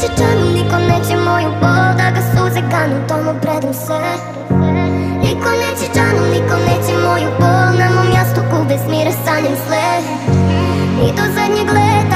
neće čanu, niko neće moju bol, da ga suze ganu, tomu predam se. Niko neće čanu, niko neće moju bol, na mom jastuku bez mira sanjam sve. I do zadnjeg leta